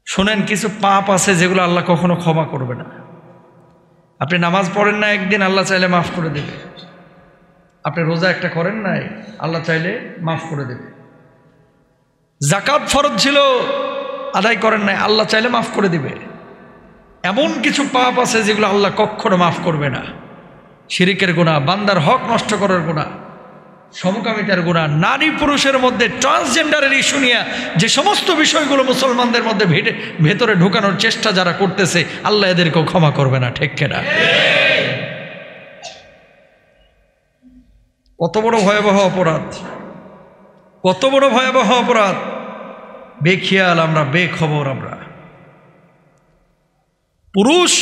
শোনেন, কিছু পাপ আছে যেগুলো আল্লাহ কখনো ক্ষমা করবে না। আপনি নামাজ পড়েন না, একদিন আল্লাহ চাইলে মাফ করে দেবে। আপনি রোজা একটা করেন নাই, আল্লাহ চাইলে মাফ করে দেবে। যাকাত ফরজ ছিল, আদায় করেন নাই, আল্লাহ চাইলে মাফ করে দিবে। এমন কিছু পাপ আছে যেগুলো আল্লাহ কখনো মাফ করবে না। শিরিকের গুনাহ, বান্দার হক নষ্ট করার গুনাহ, সমকামিতার গুনাহ, নারী পুরুষের মধ্যে ট্রান্সজেন্ডারের ইস্যু নিয়ে যে সমস্ত বিষয়গুলো মুসলমানদের মধ্যে ভেতরে ঢুকানোর চেষ্টা যারা করতেছে, আল্লাহ এদেরকেও ক্ষমা করবে না। ঠিক কিনা? কত বড় ভয়াবহ অপরাধ, কত বড় ভয়াবহ অপরাধ! বেখেয়াল আমরা, বেখবর আমরা। পুরুষ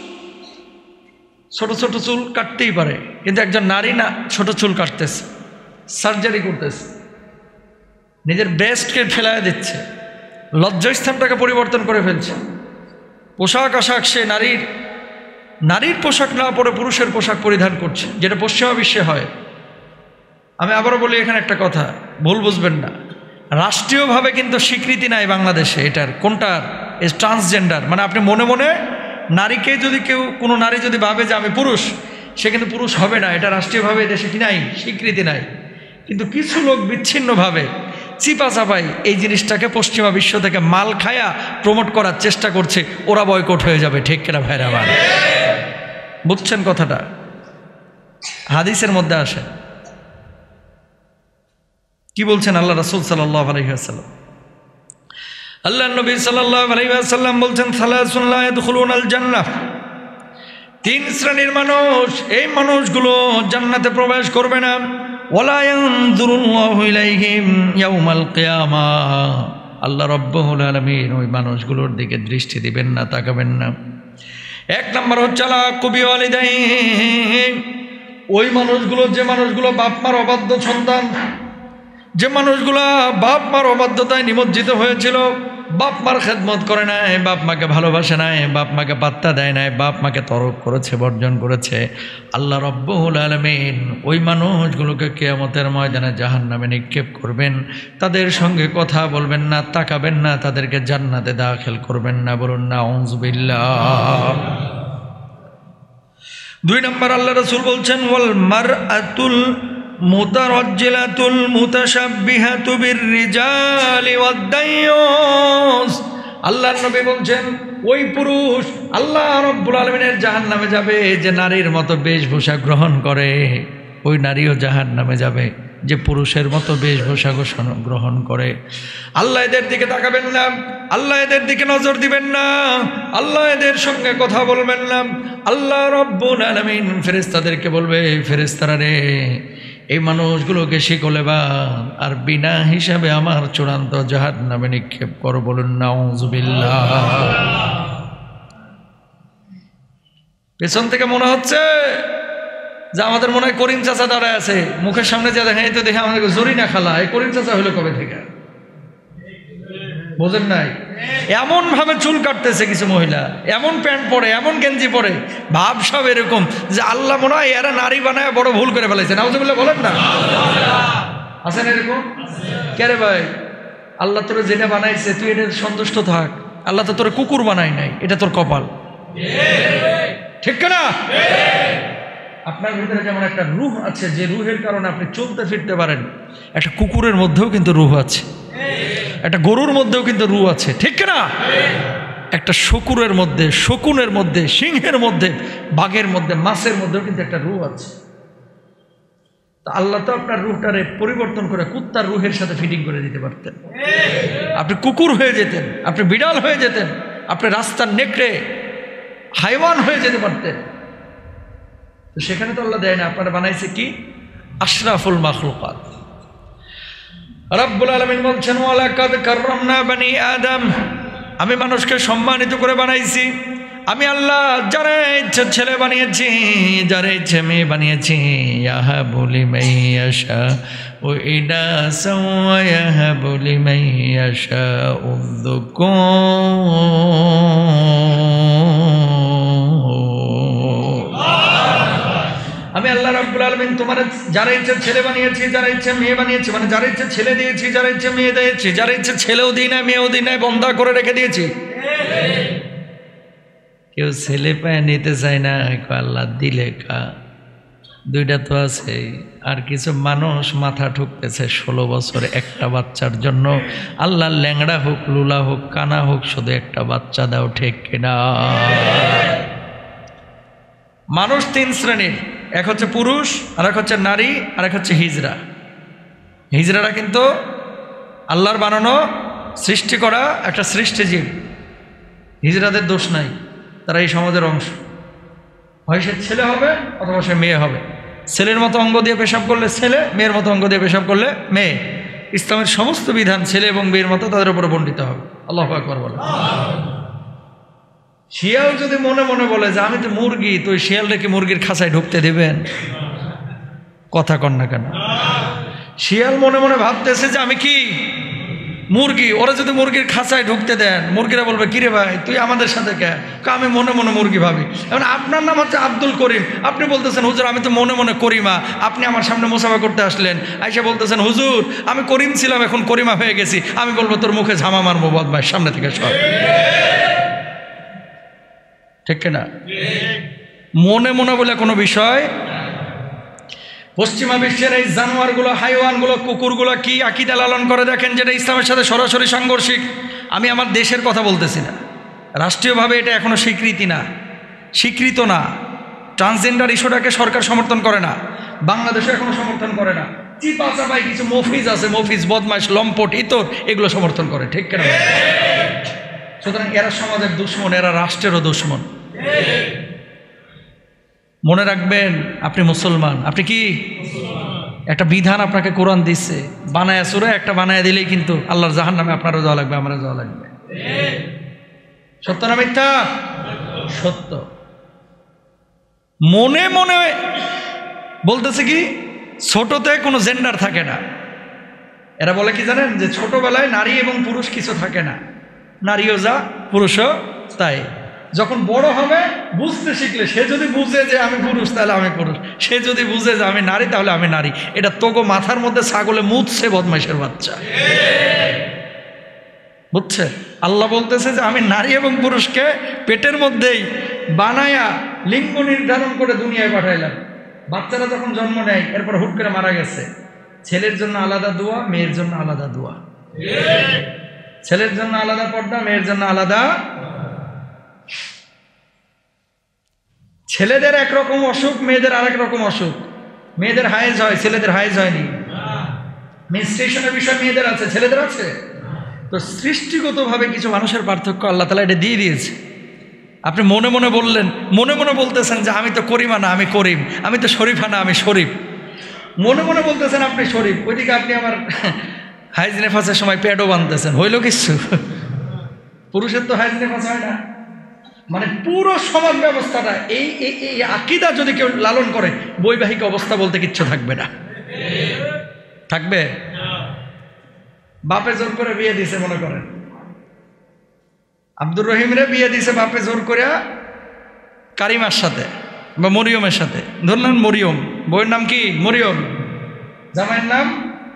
ছোট ছোট চুল কাটতেই পারে, কিন্তু একজন নারী না, ছোট চুল কাটতেছে, সার্জারি করতেছে, নিজের ব্রেস্টকে ফেলায় দিচ্ছে, লজ্জাস্থানটাকে পরিবর্তন করে ফেলছে। পোশাক আশাক সে নারীর পোশাক না পরে পুরুষের পোশাক পরিধান করছে, যেটা পশ্চিমা বিশ্বে হয়। আমি আবারও বলি এখানে একটা কথা, ভুল বুঝবেন না, রাষ্ট্রীয়ভাবে কিন্তু স্বীকৃতি নাই বাংলাদেশে এটার। কোনটার? ট্রান্সজেন্ডার। মানে আপনি মনে মনে নারীকে যদি কোনো নারী যদি ভাবে যে আমি পুরুষ, সে কিন্তু পুরুষ হবে না। এটা রাষ্ট্রীয়ভাবে দেশে কি নাই, স্বীকৃতি নাই। কিন্তু কিছু লোক বিচ্ছিন্নভাবে চিপা চাপাই এই জিনিসটাকে পশ্চিমা বিশ্ব থেকে মাল খায়া প্রমোট করার চেষ্টা করছে। ওরা বয়কট হয়ে যাবে। ঠিক কিনা ভাইরা আমার? বুঝছেন কথাটা? হাদিসের মধ্যে আসে, কি বলছেন আল্লাহ রাসূল সাল্লাল্লাহু আলাইহি ওয়াসাল্লাম? আল্লাহ নবী সাল্লাল্লাহু আলাইহি ওয়াসাল্লাম বলছেন, সালাসুন লা ইয়াদখুলুনাল জান্নাহ, তিন শ্রেণীর মানুষ, এই মানুষগুলো জান্নাতে প্রবেশ করবে না। ওয়ালা ইয়ানজুরুল্লাহু ইলাইহিম ইয়াউমাল কিয়ামাহ, আল্লাহ রাব্বুল আলামিন ওই মানুষগুলোর দিকে দৃষ্টি দিবেন না, তাকাবেন না। এক নম্বর হচ্ছে আলা কুবি ওয়ালিদাইহিম, ওই মানুষগুলো, যে মানুষগুলো বাপ মার অবাধ্য সন্তান, যে মানুষগুলা বাপ মার অবাধ্যতায় নিমজ্জিত হয়েছিল, বাপ মার খেদমত করে নাই, বাপ মাকে ভালোবাসে নাই, বাপ মাকে পাত্তা দেয় নাই, বাপ মাকে তরক করেছে, বর্জন করেছে, আল্লাহ রাব্বুল আলামিন ওই মানুষগুলোকে কিয়ামতের ময়দানে জাহান্নামে নিক্ষেপ করবেন। তাদের সঙ্গে কথা বলবেন না, তাকাবেন না, তাদেরকে জান্নাতে দাখিল করবেন না। বলুন না আউযুবিল্লাহ। দুই নম্বর আল্লাহ রাসূল বলছেন, ওয়াল মারআতুল মুতারাজ্জিলাতুল মুতাশাব্বিহাতু বিররিজালি ওয়াদ-দায়ুস, আল্লাহর নবী বলছেন ওই পুরুষ আল্লাহ রাব্বুল আলামিনের জাহান্নামে যাবে যে নারীর মতো বেশভূষা গ্রহণ করে, ওই নারীও জাহান্নামে যাবে যে পুরুষের মতো বেশভূষা গ্রহণ করে। আল্লাহ এদের দিকে তাকাবেন না, আল্লাহ এদের দিকে নজর দিবেন না, আল্লাহ এদের সঙ্গে কথা বলবেন না। আল্লাহ রাব্বুল আলামিন ফেরেশতাদেরকে বলবে, ফেরেশতারা রে, এই মানুষগুলোকে শিকলে বাঁধ আর বিনা হিসাবে আমার চূড়ান্ত জাহান্নামে নিক্ষেপ করো। বলুন নাউযুবিল্লাহ। পেছন থেকে মনে হচ্ছে যে আমাদের মনে হয় করিম চাচা দাঁড়ায় আছে, মুখের সামনে যা দেখে, এই তো দেখে আমাদের জরিনা খালা, এই করিম চাচা হলো কবে থেকে? বোঝেন নাই? এমন ভাবে চুল কাটতেছে কিছু মহিলা, এমন প্যান্ট পরে, এমন গেঞ্জি পরে, ভাব সব এরকম যে আল্লাহ মনে হয় এরা নারী বানায় বড় ভুল করে ফেলাইছে। নাউযুবিল্লাহ বলেন না? আছেন এরকম? কে রে ভাই, আল্লাহ তোরে যেটা বানাইছে তুই এটা সন্তুষ্ট থাক। আল্লাহ তো তোরে কুকুর বানাই নাই, এটা তোর কপাল। ঠিক না? আপনার ভিতরে যেমন একটা রূহ আছে, যে রূহের কারণে আপনি চলতে ফিরতে পারেন, একটা কুকুরের মধ্যেও কিন্তু রূহ আছে, একটা গরুর মধ্যেও কিন্তু রূহ আছে। ঠিক না? একটা শকুনের মধ্যে, সিংহের মধ্যে, বাঘের মধ্যে, মাছের মধ্যেও কিন্তু একটা রূহ আছে। তা আল্লাহ তো আপনার রূহটারে পরিবর্তন করে কুত্তার রূহের সাথে ফিটিং করে দিতে পারতেন। আপনি কুকুর হয়ে যেতেন, আপনি বিড়াল হয়ে যেতেন, আপনি রাস্তার নেকড়ে হাইওয়ান হয়ে যেতে পারতেন। তো সেখানে তো আল্লাহ দেয় না, আপনারা বানাইছে কি? আশরাফুল মাখলুকাত। রাব্বুল আলামিন বলছেন, ওয়ালাকাদ কাররামনা বানি আদম, আমি মানুষকে সম্মানিত করে বানাইছি। আমি আল্লাহ যারা ইচ্ছে ছেলে বানিয়েছি, যারা ইচ্ছে মেয়ে বানিয়েছি। ইয়াহাবু লিমান ইয়াশাউ ইনাসা ওয়া ইয়াহাবু লিমান ইয়াশাউ যুকুর। আমি আল্লাহ রাব্বুল আলামিন তোমার যারা ইচ্ছে ছেলে বানিয়েছি, যারা ইচ্ছে মেয়ে বানিয়েছি, মানে যারা ইচ্ছে ছেলে দিয়েছি, যারা ইচ্ছে মেয়ে দিয়েছি, যারা ইচ্ছে ছেলেও দিই না মেয়েও দিই না, বন্ধা করে রেখে দিয়েছি। কেউ ছেলে পায়ে নিতে চায় না, আল্লাহ দিলে কা, দুইটা তো আছে। আর কিছু মানুষ মাথা ঠুকতেছে 16 বছরে একটা বাচ্চার জন্য। আল্লাহ ল্যাংড়া হোক, লুলা হোক, কানা হোক, শুধু একটা বাচ্চা দাও, ঠিক কিনা? মানুষ 3 শ্রেণীর, এক হচ্ছে পুরুষ, আর এক হচ্ছে নারী, আর এক হচ্ছে হিজড়া। হিজড়ারা কিন্তু আল্লাহর বানানো সৃষ্টি করা একটা সৃষ্টিজীব। হিজড়াদের দোষ নাই, তারা এই সমাজের অংশ। হয় সে ছেলে হবে অথবা সে মেয়ে হবে। ছেলের মতো অঙ্গ দিয়ে পেশাব করলে ছেলে, মেয়ের মতো অঙ্গ দিয়ে পেশাব করলে মেয়ে। ইসলামের সমস্ত বিধান ছেলে এবং মেয়ের মতো তাদের উপরে বণ্টিত হবে। আল্লাহু আকবার বলে। শিয়াল যদি মনে মনে বলে যে আমি তো মুরগি, তো ওই শিয়ালটা কি মুরগির খাঁচায় ঢুকতে দেবেন? কথা কন না কেন? শিয়াল মনে মনে ভাবতেছে যে আমি কি মুরগি, ওরা যদি মুরগির খাঁচায় ঢুকতে দেন, মুরগিরা বলবে কিরে ভাই তুই আমাদের সাথে কে? আমি মনে মনে মুরগি ভাবি। এখন আপনার নাম হচ্ছে আব্দুল করিম, আপনি বলতেছেন হুজুর আমি তো মনে মনে করিমা। আপনি আমার সামনে মুসাফা করতে আসলেন, আইসা বলতেছেন হুজুর আমি করিম ছিলাম এখন করিমা হয়ে গেছি। আমি বলবো তোর মুখে ঝামা মারবো, বদমাইশ, সামনে থেকে সর। ঠিক কিনা? মনে মনে বলে কোনো বিষয়। পশ্চিমা বিশ্বের এই জানোয়ারগুলো, হাইওয়ানগুলো, কুকুরগুলো কি আকীদা লালন করে দেখেন, যেটা ইসলামের সাথে সরাসরি সাংঘর্ষিক। আমি আমার দেশের কথা বলতেছি না, রাষ্ট্রীয়ভাবে এটা এখনো স্বীকৃত না। ট্রান্সজেন্ডার ইস্যুটাকে সরকার সমর্থন করে না, বাংলাদেশে এখনো সমর্থন করে না। চিপা চাপাই কিছু মফিজ আছে, মফিজ, বদমাইশ, লম্পট, ইতর, এগুলো সমর্থন করে। ঠিক কেন? সুতরাং এরা সমাজের দুশ্মন, এরা রাষ্ট্রেরও দুশ্মন। মনে রাখবেন আপনি মুসলমান। আপনি কি? একটা বিধান আপনাকে কোরআন দিচ্ছে, বানায়া সুরা একটা বানায়া দিলেই কিন্তু আল্লাহর জাহান্নামে আপনারও যাওয়া লাগবে, আমারও যাওয়া লাগবে। সত্য না মিথ্যা? সত্য। মনে মনে বলতেছে কি ছোটতে কোনো জেন্ডার থাকে না। এরা বলে কি জানেন, যে ছোটবেলায় নারী এবং পুরুষ কিছু থাকে না, নারীও যা পুরুষও তাই। যখন বড় হবে বুঝতে শিখলে, সে যদি বুঝে যে আমি পুরুষ তাহলে আমি পুরুষ, সে যদি বুঝে যে আমি নারী তাহলে আমি নারী। এটা তোগো মাথার মধ্যে ছাগলে মুতছে, বদমাইশের বাচ্চা। বুঝছে? আল্লাহ বলতেছে যে আমি নারী এবং পুরুষকে পেটের মধ্যেই বানায়া লিঙ্গ নির্ধারণ করে দুনিয়ায় পাঠাইলাম। বাচ্চারা যখন জন্ম নেয় এরপর হুট করে মারা গেছে। ছেলের জন্য আলাদা দোয়া, মেয়ের জন্য আলাদা দোয়া। ছেলের জন্য আলাদা পর্দা, মেয়ের জন্য আলাদা। ছেলেদের একরকম অসুখ, মেয়েদের আরেক রকম অসুখ। মেয়েদের হায়েজ হয়, ছেলেদের হায়েজ হয়নি। মেনস্ট্রুয়েশনের বিষয় মেয়েদের আছে, ছেলেদের আছে। তো সৃষ্টিগতভাবে কিছু মানুষের পার্থক্য আল্লাহ তাআলা এটা দিয়ে দিয়েছে। আপনি মনে মনে বললেন, মনে মনে বলতেছেন যে আমি তো করিমা না আমি করিম, আমি তো শরীফা না আমি শরীফ। মনে মনে বলতেছেন আপনি শরীফ, ওইদিকে আপনি আমার হাইজ নেফাসের সময় প্যাডও বাঁধতেছেন। হইল কিছু? পুরুষের তো হাইজ নেফাস হয় না। মানে পুরো সমাজ ব্যবস্থাটা এই আকীদা যদি কেউ লালন করে, বৈবাহিক অবস্থা বলতে কিচ্ছু থাকবে না। থাকবে? বাপে জোর করে বিয়ে দিছে, মনে করেন আব্দুর রহিমরে বিয়ে দিছে বাপে জোর করে কারিমার সাথে বা মরিয়মের সাথে। ধরলেন মরিয়ম, বইয়ের নাম কি? মরিয়ম, জামাইয়ের নাম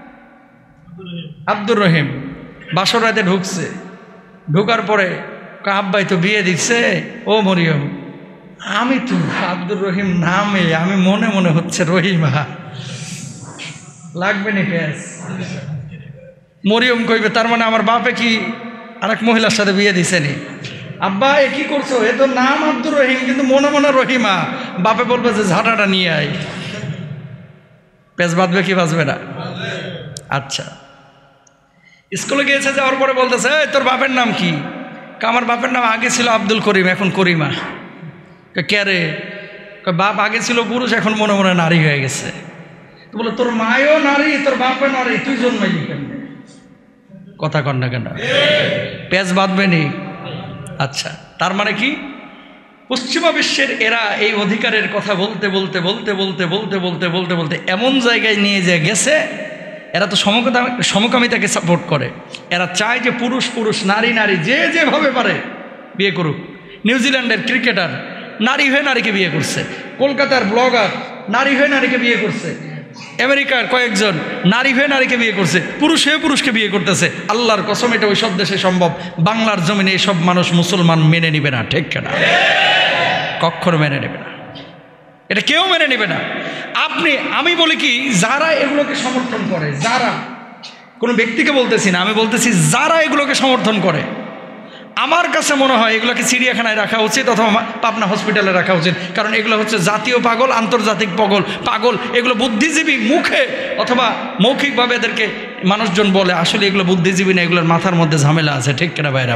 আব্দুর রহিম। বাসর রাতে ঢুকছে, ঢুকার পরে আব্বাই তো বিয়ে দিচ্ছে, ও মরিয়ম আমি তো আব্দুর রহিম নামে, আমি মনে মনে হচ্ছে রহিমা, লাগবে নি পেঁয়াজ? মরিয়ম কইবে তার মানে আমার বাপে কি আরেক মহিলার সাথে বিয়ে দিছে নি? আব্বা এ কি করছো, এ তো নাম আব্দুর রহিম কিন্তু মনে মনে রহিমা। বাপে বলবে যে ঝাঁটাটা নিয়ে আয়। পেঁয়াজ বাঁধবে কি বাঁচবে না? আচ্ছা, স্কুলে গিয়েছে, যাওয়ার পরে বলতেছে তোর বাপের নাম কি? আমার বাপের নাম আগে ছিল আব্দুল করিম, এখন করিমা। কে রে? বাপ আগে ছিল পুরুষ, এখন মনে মনে নারী হয়ে গেছে। তো বলে তোর মায়ও নারী, তোর বাপও নারী, তুই জন্মাইলি কেন? কথা কন না কেন? পেঁয়াজ বাঁধবে নি? আচ্ছা, তার মানে কি? পশ্চিমা বিশ্বের এরা এই অধিকারের কথা বলতে বলতে বলতে বলতে বলতে বলতে বলতে বলতে এমন জায়গায় নিয়ে যে গেছে, এরা তো সমকামিতাকে সাপোর্ট করে। এরা চায় যে পুরুষ পুরুষ, নারী নারী, যে যেভাবে পারে বিয়ে করুক। নিউজিল্যান্ডের ক্রিকেটার নারী হয়ে নারীকে বিয়ে করছে, কলকাতার ব্লগার নারী হয়ে নারীকে বিয়ে করছে, আমেরিকার কয়েকজন নারী হয়ে নারীকে বিয়ে করছে, পুরুষ হয়ে পুরুষকে বিয়ে করতেছে। আল্লাহর কসম এটা ওই সব দেশে সম্ভব, বাংলার জমিনে এইসব মানুষ মুসলমান মেনে নিবে না, ঠিক না? কখনো মেনে নেবে না, এটা কেউ মেনে নেবে না। আমি বলি কি, যারা এগুলোকে সমর্থন করে, যারা, কোনো ব্যক্তিকে বলতেছি না, আমি বলতেছি যারা এগুলোকে সমর্থন করে, আমার কাছে মনে হয় এগুলোকে চিড়িয়াখানায় রাখা উচিত অথবা পাবনা হসপিটালে রাখা উচিত। কারণ এগুলো হচ্ছে জাতীয় পাগল, আন্তর্জাতিক পাগল। এগুলো বুদ্ধিজীবী মুখে অথবা মৌখিকভাবে এদেরকে মানুষজন বলে, আসলে এগুলো বুদ্ধিজীবী না, এগুলোর মাথার মধ্যে ঝামেলা আছে, ঠিক কিনা ভাইরা?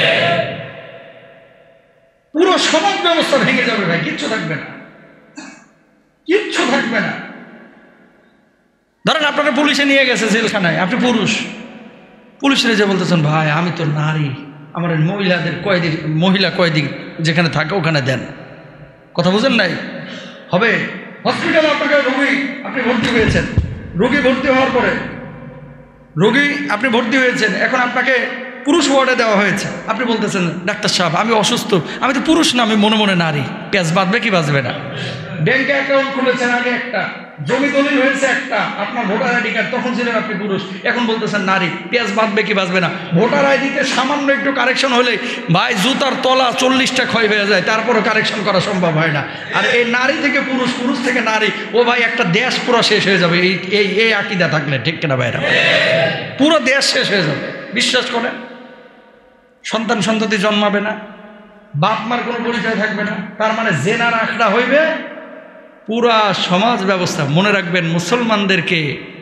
পুরো সমাজ ব্যবস্থা ভেঙে যাবে ভাই, কিচ্ছু থাকবে না, কিচ্ছু থাকবে না। ধরেন আপনারা পুলিশে নিয়ে গেছে জেলখানায়, আপনি পুরুষ, পুলিশে যে বলতেছেন ভাই আমি তো নারী, আমার মহিলা কয়েদি যেখানে থাকে ওখানে দেন, কথা বুঝেন নাই? হবে হসপিটালে আপনাকে আপনি ভর্তি হয়েছেন, রোগী ভর্তি হওয়ার পরে আপনি ভর্তি হয়েছেন, এখন আপনাকে পুরুষ ওয়ার্ডে দেওয়া হয়েছে। আপনি বলতেছেন ডাক্তার সাহেব আমি অসুস্থ, আমি তো পুরুষ না, আমি মনে মনে নারী। পেঁয়াজ বাঁধবে কি বাঁচবে না? ব্যাংকে অ্যাকাউন্ট খুলেছেন আগে একটা, জমি দলিল হয়েছে একটা, আপনার ভোটার আইডি কার্ড, তখন ছিলেন আপনি পুরুষ, এখন বলতেছেন নারী। পেঁয়াজ বাঁধবে কি বাঁচবে না? ভোটার আইডিতে সামান্য একটু কারেকশন হলে ভাই জুতার তলা 40টা ক্ষয় হয়ে যায়, তারপরও কারেকশন করা সম্ভব হয় না। আর এই নারী থেকে পুরুষ, পুরুষ থেকে নারী, ও ভাই একটা দেশ পুরো শেষ হয়ে যাবে এই আকীদা থাকলে, ঠিক কিনা ভাইরা? পুরো দেশ শেষ হয়ে যাবে, বিশ্বাস করে। সন্তান সন্ততি জন্মাবে না, বাপ মার কোনো পরিচয় থাকবে না, তার মানে জেনার আখড়া হইবে পুরা সমাজ ব্যবস্থা। মনে রাখবেন, মুসলমানদেরকে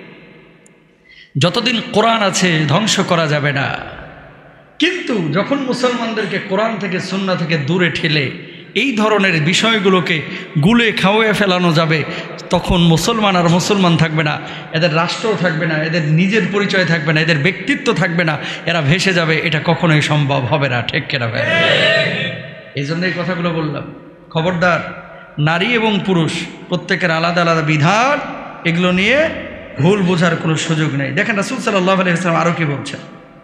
যতদিন কোরআন আছে ধ্বংস করা যাবে না, কিন্তু যখন মুসলমানদেরকে কোরআন থেকে সুন্নাহ থেকে দূরে ঠেলে এই ধরনের বিষয়গুলোকে গুলে খাওয়ায় ফেলানো যাবে, তখন মুসলমান আর মুসলমান থাকবে না, এদের রাষ্ট্রও থাকবে না, এদের নিজের পরিচয় থাকবে না, এদের ব্যক্তিত্ব থাকবে না, এরা ভেসে যাবে। এটা কখনোই সম্ভব হবে না, ঠিক কিনা ভাই? এই জন্য এই কথাগুলো বললাম। খবরদার, নারী এবং পুরুষ প্রত্যেকের আলাদা আলাদা বিধান, এগুলো নিয়ে ভুল বোঝার কোনো সুযোগ নেই। দেখেন রাসূল সাল্লাল্লাহু আলাইহি ওয়াসাল্লাম আরও কি বলছেন।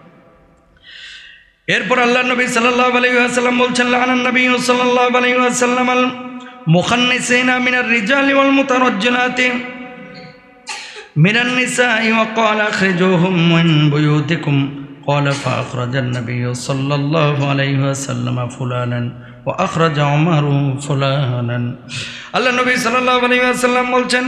এরপর আল্লাহ নবী সাল্লাল্লাহু আলাইহি ওয়াসাল্লাম বলছেন, লাআনান নবী সাল্লাল্লাহু আলাইহি ওয়াসাল্লাম আল মুখান্নিসিনা মিনার রিজালি ওয়াল মুতারাজ্জিলাতি মিনান নিসাই ওয়া ক্বালা আখরিজুহুম মিন বুয়ুতিকুম ক্বালা ফাআখরাজান নবী সাল্লাল্লাহু আলাইহি ওয়াসাল্লাম ফুলানান ওয়া আখরাজা উমারু ফুলানান। আল্লাহ নবী সাল্লাল্লাহু আলাইহি ওয়াসাল্লাম বলছেন,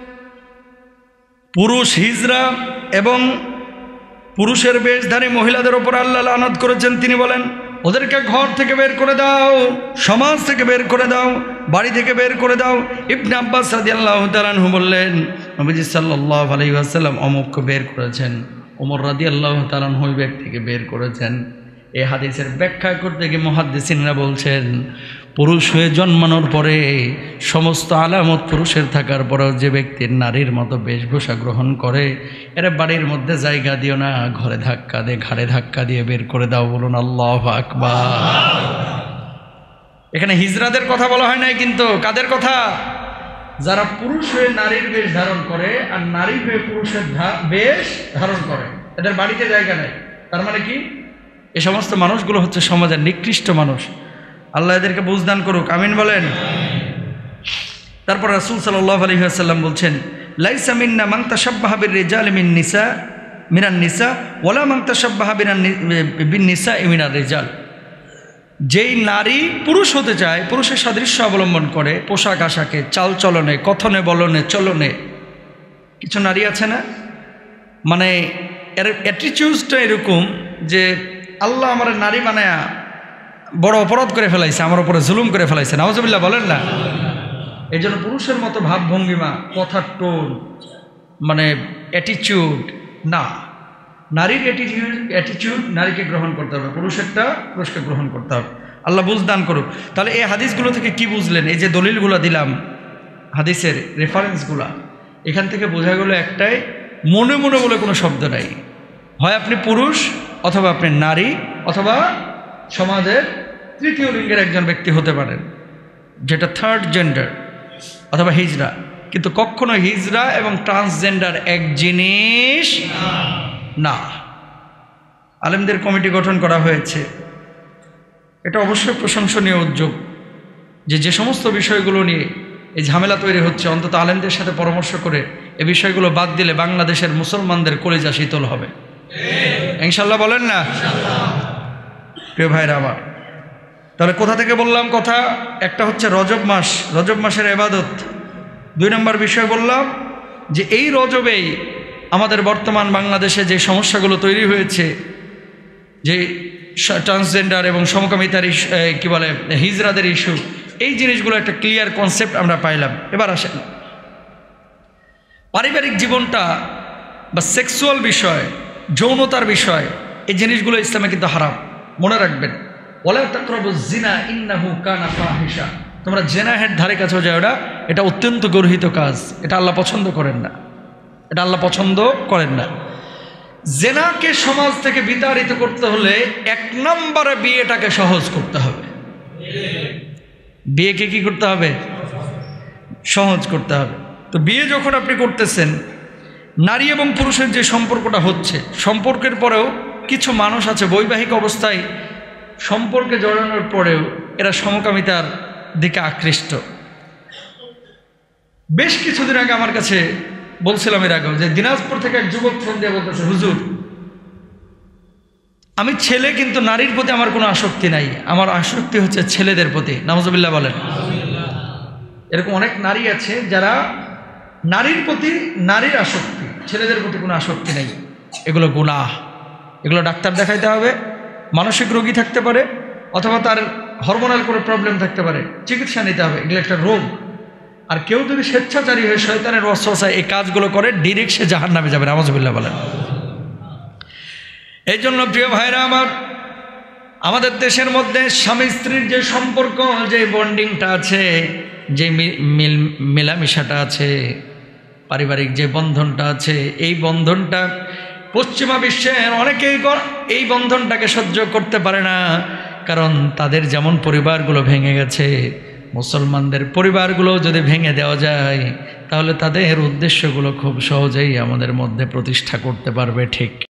পুরুষ হিজরা এবং পুরুষের বেশধারী মহিলাদের ওপর আল্লাহ লানত করেছেন। তিনি বলেন, ওদেরকে ঘর থেকে বের করে দাও, সমাজ থেকে বের করে দাও, বাড়ি থেকে বের করে দাও। ইবনে আব্বাস রাদিয়াল্লাহু তাআলা আনহু বললেন, নবীজি সাল্লাল্লাহু আলাইহি ওয়াসাল্লাম অমুককে বের করেছেন, ওমর রাদিয়াল্লাহু তাআলা আনহু ওই ব্যক্তিকে বের করেছেন। এই হাদিসের ব্যাখ্যা করতে গিয়ে মুহাদ্দিসিনরা বলছেন, পুরুষ হয়ে জন্মানোর পরে সমস্ত আলামত পুরুষের থাকার পরেও যে ব্যক্তির নারীর মতো বেশভূষা গ্রহণ করে, এরা বাড়ির মধ্যে জায়গা দিও না, ঘরে ধাক্কা দিয়ে, ঘাড়ে ধাক্কা দিয়ে বের করে দাও। বলুন আল্লাহু আকবার। এখানে হিজরাদের কথা বলা হয় নাই, কিন্তু কাদের কথা? যারা পুরুষ হয়ে নারীর বেশ ধারণ করে আর নারী হয়ে পুরুষের বেশ ধারণ করে, এদের বাড়িতে জায়গা নেই। তার মানে কি? এ সমস্ত মানুষগুলো হচ্ছে সমাজের নিকৃষ্ট মানুষ। আল্লাহ এদেরকে বুঝদান করুক, আমিন বলেন। তারপর রাসূল সাল্লাল্লাহু আলাইহি ওয়াসাল্লাম বলছেন, লাইসা মিন্না মান তাশাব্বাহা বির-রিজালি মিনান নিসা ওয়ালা মান তাশাব্বাহা বিন-নিসা মিনার রিজাল। যেই নারী পুরুষ হতে চায়, পুরুষের সাদৃশ্য অবলম্বন করে, পোশাক আশাকে, চালচলনে, কথনে, বলনে, চলনে, কিছু নারী আছে না, মানে এর অ্যাটিটিউডটা এরকম যে আল্লাহ আমার নারী বানায়া বড় অপরাধ করে ফেলাইছে, আমার উপরে জুলুম করে ফেলাইছে, নাউজুবিল্লাহ বলেন না। এই জন্য পুরুষের মতো ভাবভঙ্গিমা, কথার টোন, মানে অ্যাটিটিউড না, নারীর অ্যাটিটিউড নারীকে গ্রহণ করতে হবে, পুরুষেরটা পুরুষকে গ্রহণ করতে হবে। আল্লাহ বুঝদান করুক। তাহলে এই হাদিসগুলো থেকে কি বুঝলেন? এই যে দলিলগুলো দিলাম, হাদিসের রেফারেন্সগুলা, এখান থেকে বোঝা গেল একটাই, মনে মনে বলে কোনো শব্দ নাই। হয় আপনি পুরুষ, অথবা আপনি নারী, অথবা সমাজের তৃতীয় লিঙ্গের একজন ব্যক্তি হতে পারেন, যেটা থার্ড জেন্ডার, অথবা হিজরা। কিন্তু কখনো হিজরা এবং ট্রান্সজেন্ডার এক জিনিস না। আলেমদের কমিটি গঠন করা হয়েছে, এটা অবশ্যই প্রশংসনীয় উদ্যোগ। যে সমস্ত বিষয়গুলো নিয়ে এই ঝামেলা তৈরি হচ্ছে, অন্তত আলেমদের সাথে পরামর্শ করে এই বিষয়গুলো বাদ দিলে বাংলাদেশের মুসলমানদের কলিজা শীতল হবে ইনশাল্লাহ, বলেন না? প্রিয় ভাইরা আমার, তাহলে কোথা থেকে বললাম কথা? একটা হচ্ছে রজব মাস, রজব মাসের ইবাদত। 2 নম্বর বিষয় বললাম যে এই রজবেই আমাদের বর্তমান বাংলাদেশে যে সমস্যাগুলো তৈরি হয়েছে, যে ট্রান্সজেন্ডার এবং সমকামিতার কি বলে হিজড়াদের ইস্যু, এই জিনিসগুলো একটা ক্লিয়ার কনসেপ্ট আমরা পাইলাম। এবার আসেন, পারিবারিক জীবনটা বা সেক্সুয়াল বিষয়, যৌনতার বিষয়, এই জিনিসগুলো ইসলামে কিন্তু হারাম। মনে রাখবেন, ওয়ালা তাকরাবুজ জিনা ইন্নাহু কানা ফাহিশা, তোমরা জেনাহের ধারে কাছেও যাও না, এটা অত্যন্ত গর্হিত কাজ, এটা আল্লাহ পছন্দ করেন না, এটা আল্লাহ পছন্দ করেন না। জেনাকে সমাজ থেকে বিতাড়িত করতে হলে 1 নম্বরে বিয়েটাকে সহজ করতে হবে। বিয়েকে কি করতে হবে? সহজ করতে হবে। তো বিয়ে যখন আপনি করতেছেন, নারী এবং পুরুষের যে সম্পর্কটা হচ্ছে, সম্পর্কের পরেও কিছু মানুষ আছে বৈবাহিক অবস্থায় সম্পর্কে জড়ানোর পরেও এরা সমকামিতার দিকে আকৃষ্ট। বেশ কিছুদিন আগে আমার কাছে বলছিলাম এর আগেও যে দিনাজপুর থেকে এক যুবক ফোন দিয়ে বলতেছে, হুজুর আমি ছেলে, কিন্তু নারীর প্রতি আমার কোনো আসক্তি নাই, আমার আসক্তি হচ্ছে ছেলেদের প্রতি। নাউজুবিল্লাহ বলেন। এরকম অনেক নারী আছে যারা নারীর প্রতি নারীর আসক্তি, ছেলেদের প্রতি কোনো আসক্তি নেই। এগুলো গুনাহ, এগুলো ডাক্তার দেখাইতে হবে। মানসিক রোগী থাকতে পারে অথবা তার হরমোনাল কোনো প্রবলেম থাকতে পারে, চিকিৎসা নিতে হবে, এগুলো একটা রোগ। আর কেউ যদি স্বেচ্ছাচারী হয়ে শয়তানের ওয়াসওয়াসায় এই কাজগুলো করে, ডিরেক্ট সে জাহান্নামে যাবে। নাউজুবিল্লাহ বলেন। এই জন্য প্রিয় ভাইরা আমার, আমাদের দেশের মধ্যে স্বামী স্ত্রীর যে সম্পর্ক, যে বন্ডিংটা আছে, যে মেলামেশাটা আছে, পারিবারিক যে বন্ধনটা আছে, এই বন্ধনটা পশ্চিমা বিশ্বের অনেকেই এই বন্ধনটাকে সহ্য করতে পারে না। কারণ তাদের যেমন পরিবারগুলো ভেঙে গেছে, মুসলমানদের পরিবারগুলো যদি ভেঙে দেওয়া যায়, তাহলে তাদের উদ্দেশ্যগুলো খুব সহজেই আমাদের মধ্যে প্রতিষ্ঠা করতে পারবে। ঠিক।